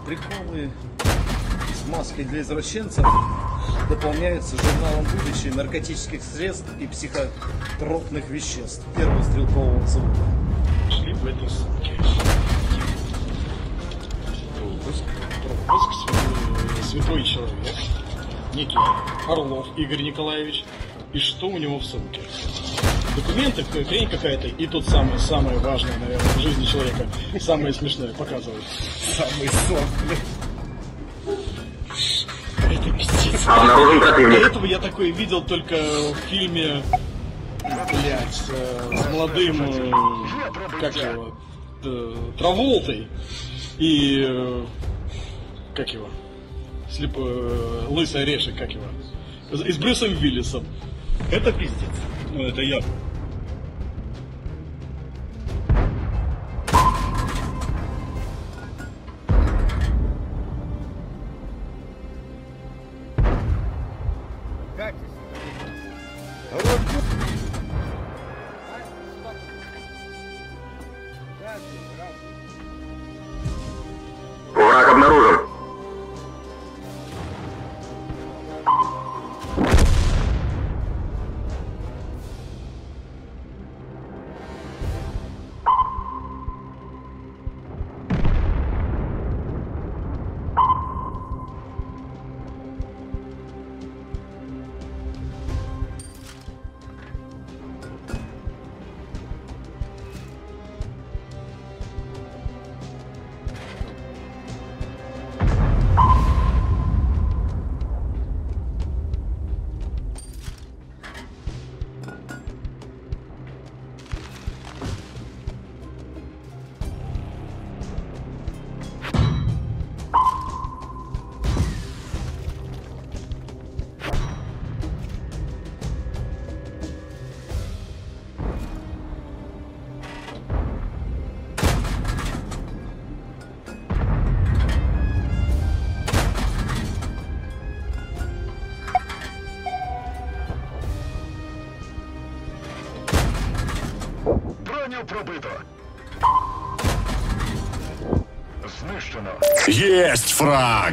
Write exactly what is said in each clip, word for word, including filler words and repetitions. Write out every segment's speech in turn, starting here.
Приколы с маской для извращенцев дополняются журналом будущее наркотических средств и психотропных веществ первого стрелкового взвода. Шли в этой ссылке. Пропуск. Пропуск. Святой человек. Некий Орлов Игорь Николаевич. И что у него в сумке? Документы, хрень какая-то, и тут самое, самое важное, наверное, в жизни человека, самое смешное показывают. Самый сон, блин. Это пиздец. Обнаружен противник. До этого я такое видел только в фильме, блядь, с, с молодым, э, как его, э, Траволтой и, э, как его, слеп, э, Лысый Орешек, как его, и с Брюсом Уиллисом. Это пиздец. Ну, это я. Враг обнаружен. Броню пробито. Знищено. Есть фраг!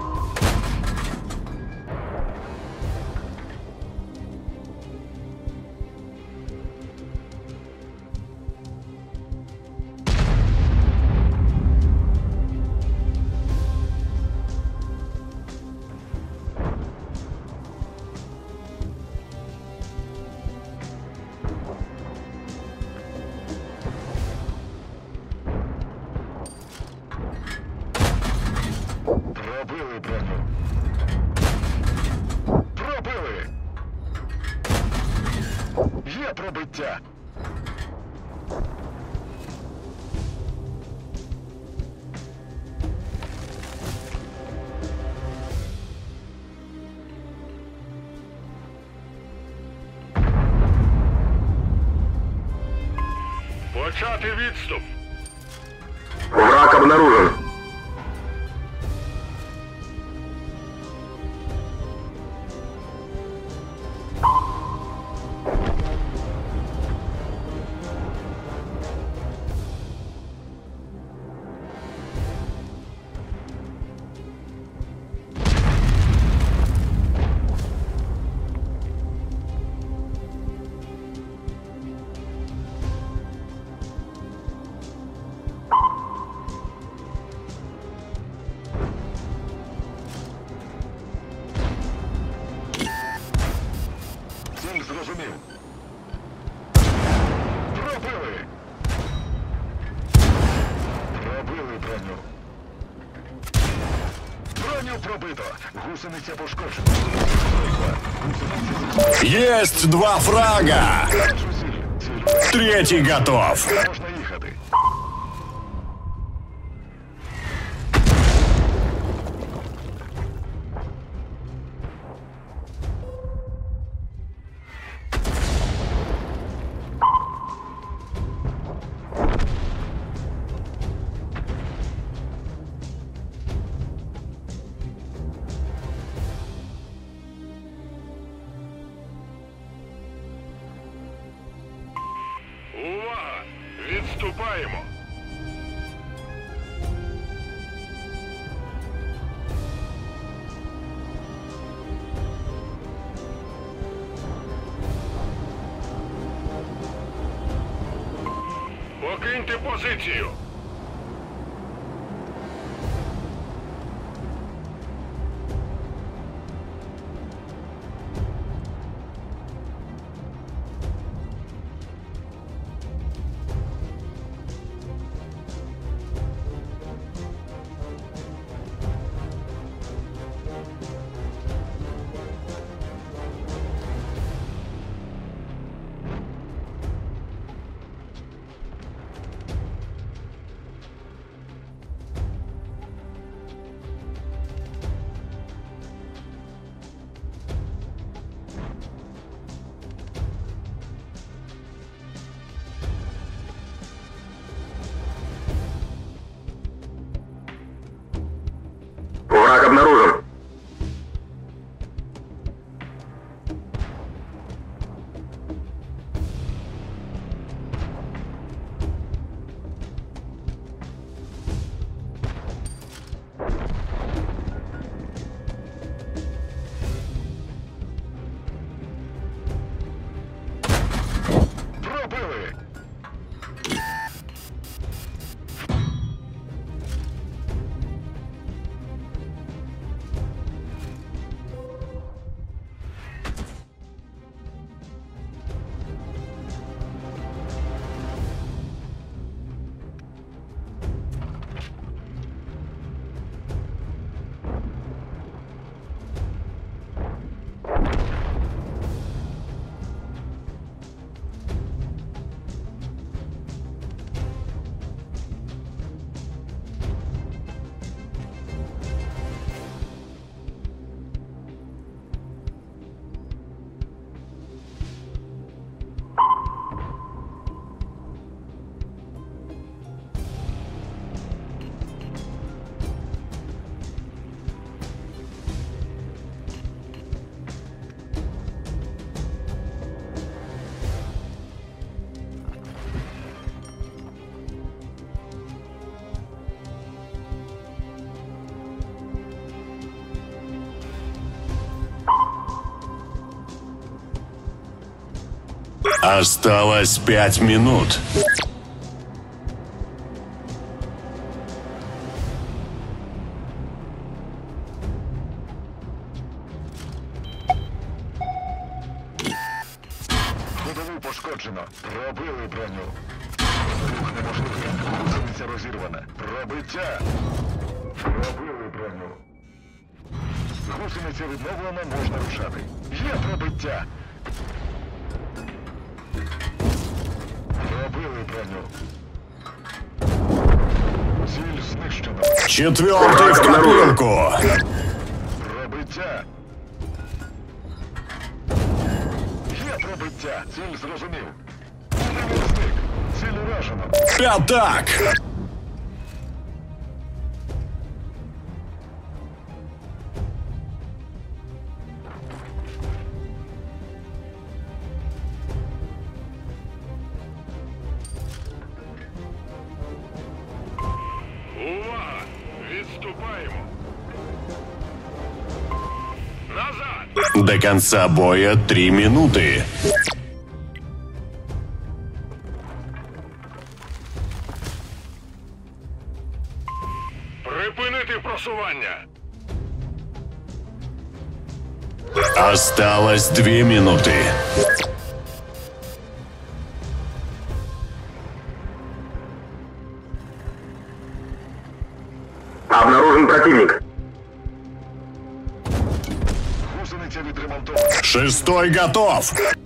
Пробили броню. Пробили. Є пробиття. Почати відступ. Враг обнаружен. Ціль зрозумів. Пробили. Пробили броню. Броню пробито. Гусениця пошкоджена. Гусениця Есть два фрага! зі- Ціль. Ціль. Третий готов! Можна їхати. Відступаємо. Займте позицію. Враг обнаружен. Пробили. Осталось пять минут. Ходову пошкоджено. Пробили броню. Рух неможливий. Гусениця розірвана. Пробиття. Пробили броню. Гусениця відновлена, можна рушати. Є пробиття. Пробили броню. Ціль знищено. Четвертый в копилку. Пробиття. Є пробиття. Ціль зрозумів. Зник. Ціль уражено. Пятак. Увага! Відступаємо. Назад! До конца боя три минуты. Припинити просування. Осталось две минуты. Обнаружен противник. Гусениця відремонтована. Шестой готов.